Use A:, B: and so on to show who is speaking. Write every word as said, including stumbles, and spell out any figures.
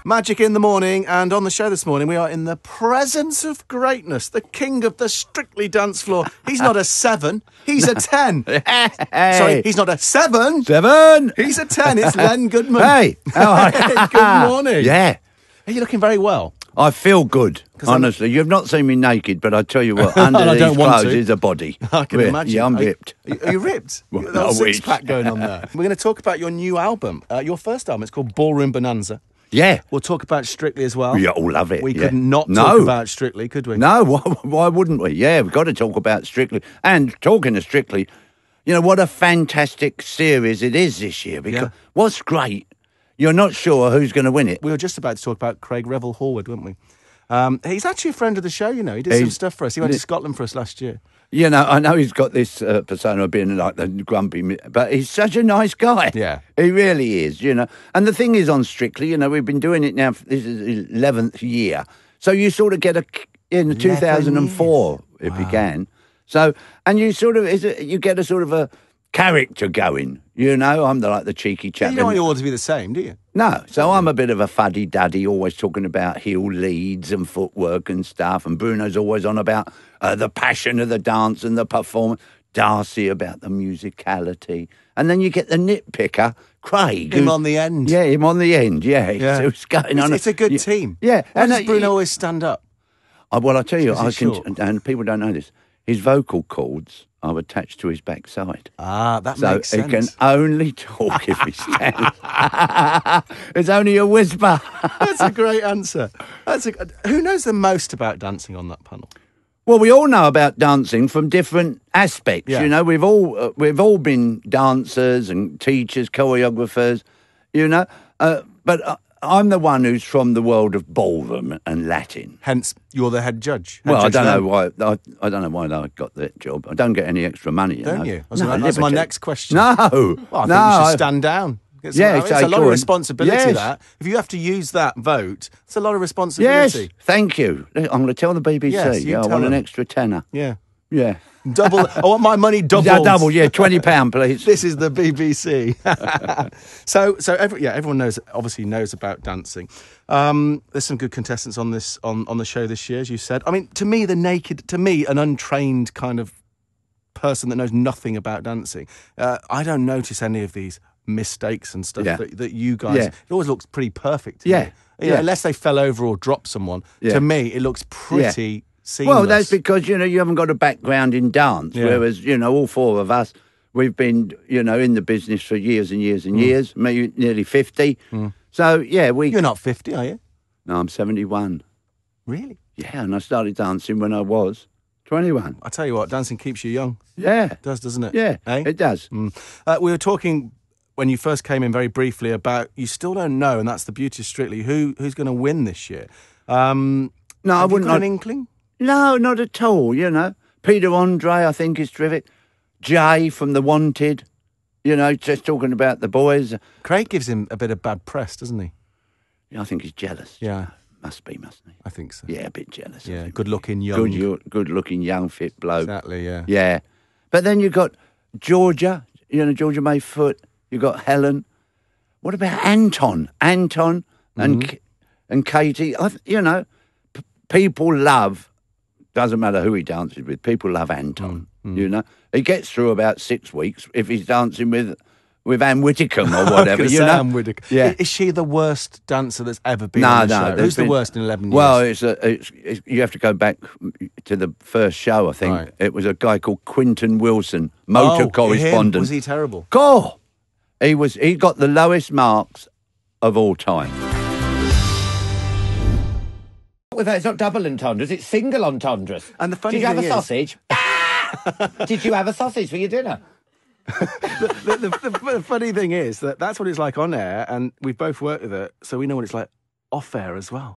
A: Magic in the morning, and on the show this morning, we are in the presence of greatness, the king of the Strictly dance floor. He's not a seven, he's a ten.
B: Hey.
A: Sorry, he's not a seven.
B: Seven.
A: He's a ten. It's Len Goodman.
B: Hey. Oh,
A: good morning.
B: Yeah.
A: Are you looking very well?
B: I feel good, honestly. I'm... You've not seen me naked, but I tell you what, under
A: I
B: these
A: don't want
B: clothes
A: to.
B: is a body.
A: I can
B: We're,
A: imagine.
B: Yeah, I'm
A: are
B: ripped.
A: You, are you ripped?
B: Well,
A: You've got a
B: I wish.
A: six-pack going on there. We're going to talk about your new album, uh, your first album. It's called Ballroom Bonanza.
B: Yeah.
A: We'll talk about Strictly as well.
B: Yeah, all love it.
A: We
B: yeah.
A: could not
B: no.
A: talk about Strictly, could we?
B: No, why, why wouldn't we? Yeah, we've got to talk about Strictly. And talking of Strictly, you know, what a fantastic series it is this year. Because
A: Yeah.
B: what's great, you're not sure who's going to win it.
A: We were just about to talk about Craig Revel Horwood, weren't we? Um, he's actually a friend of the show, you know. He did
B: He's,
A: some stuff for us. He went to Scotland for us last year.
B: You know, I know he's got this uh, persona of being like the grumpy, but he's such a nice guy.
A: Yeah.
B: He really is, you know. And the thing is on Strictly, you know, we've been doing it now, this is eleventh year. So you sort of get a, in two thousand four it
A: Wow.
B: began. So, and you sort of, is it, you get a sort of a character going, you know. I'm the, like the cheeky chap.
A: You don't want you all to be the same, do you?
B: No, so I'm a bit of a fuddy-duddy, always talking about heel leads and footwork and stuff, and Bruno's always on about uh, the passion of the dance and the performance, Darcy about the musicality, and then you get the nitpicker, Craig.
A: Him
B: who's-
A: on the end.
B: Yeah, him on the end, yeah.
A: Yeah.
B: So it's going
A: It's,
B: on.
A: it's a good
B: yeah,
A: team.
B: Yeah.
A: Why
B: and
A: does
B: uh,
A: Bruno
B: y-
A: always stand up?
B: uh, well, I tell you,
A: Is
B: I
A: he
B: can,
A: short?
B: and people don't know this, his vocal cords are attached to his backside.
A: Ah, that
B: So
A: makes
B: he
A: sense.
B: can only talk if he stands. It's only a whisper.
A: That's a great answer. That's a, who knows the most about dancing on that panel?
B: Well, we all know about dancing from different aspects.
A: Yeah.
B: You know, we've all uh, we've all been dancers and teachers, choreographers. You know, uh, but uh, I'm the one who's from the world of ballroom and Latin.
A: Hence, you're the head judge. Head
B: Well, I
A: judge
B: don't
A: now.
B: know why. I, I don't know why I got that job. I don't get any extra money. You
A: Don't
B: know?
A: you? That's,
B: No,
A: my, that's my
B: liberty.
A: next question.
B: No,
A: Well, I
B: no.
A: think you should
B: I-
A: stand down. It's,
B: Yeah,
A: it's
B: so
A: a lot
B: go
A: of
B: on.
A: responsibility,
B: Yes.
A: that. If you have to use that vote, it's a lot of
B: Yes,
A: responsibility.
B: thank you. I'm going to tell the B B C.
A: Yes, you
B: yeah, I
A: tell
B: want an
A: them.
B: extra tenner.
A: Yeah.
B: Yeah.
A: Double. I want my money doubled.
B: Yeah, double, yeah, twenty pounds, please.
A: This is the B B C. so, so every, yeah, everyone knows, obviously knows about dancing. Um, there's some good contestants on this on, on the show this year, as you said. I mean, to me, the naked, to me, an untrained kind of person that knows nothing about dancing, uh, I don't notice any of these mistakes and stuff
B: Yeah.
A: that, that you guys.
B: Yeah.
A: It always looks pretty perfect. To
B: Yeah.
A: me. You know,
B: Yeah.
A: unless they fell over or dropped someone.
B: Yeah.
A: To me, it looks pretty. Seamless.
B: Well, that's because, you know, you haven't got a background in dance,
A: Yeah.
B: whereas, you know, all four of us, we've been, you know, in the business for years and years and
A: Mm.
B: years, maybe nearly fifty. So, yeah, we...
A: You're not fifty, are you?
B: No, I'm seventy-one.
A: Really?
B: Yeah, and I started dancing when I was twenty-one.
A: I tell you what, dancing keeps you young.
B: Yeah.
A: It does, doesn't it?
B: Yeah,
A: Eh?
B: it does.
A: Mm. Uh, we were talking when you first came in very briefly about you still don't know, and that's the beauty of Strictly, who who's going to win this year. Um,
B: No, I
A: have you
B: wouldn't...
A: got an
B: I-
A: inkling?
B: No, not at all, you know. Peter Andre, I think, is terrific. Jay from The Wanted, you know, just talking about the boys.
A: Craig gives him a bit of bad press, doesn't he?
B: I think he's jealous.
A: Yeah,
B: Must be, mustn't he?
A: I think so.
B: Yeah, a bit jealous. I
A: Yeah,
B: think.
A: good-looking young.
B: Good, good-looking young, fit bloke.
A: Exactly, yeah.
B: Yeah. But then you've got Georgia, you know, Georgia Mayfoot. You've got Helen. What about Anton? Anton and
A: Mm-hmm.
B: K- and Katie. I, th- you know, p- people love, doesn't matter who he dances with, people love Anton.
A: Mm,
B: You know, he gets through about six weeks if he's dancing with with Anne Whitcomb or
A: I was
B: whatever,
A: gonna
B: you
A: say
B: know.
A: Anne Whittaker.
B: Yeah.
A: Is she the worst dancer that's ever been
B: No,
A: on the
B: no,
A: show?
B: there's
A: Who's the
B: been-
A: worst in eleven
B: Well,
A: years?
B: it's a, it's, it's you have to go back to the first show. I think
A: Right.
B: it was a guy called Quinton Wilson, motor
A: Oh,
B: correspondent.
A: him. Was he terrible?
B: God, he was. He got the lowest marks of all time.
C: With that, it's not double entendres, it's single entendres.
A: And the funny
C: Did you have a
A: thing is-
C: sausage? Did you have a sausage for your dinner?
A: the, the, the, the funny thing is that that's what it's like on air, and we've both worked with it, so we know what it's like off air as well.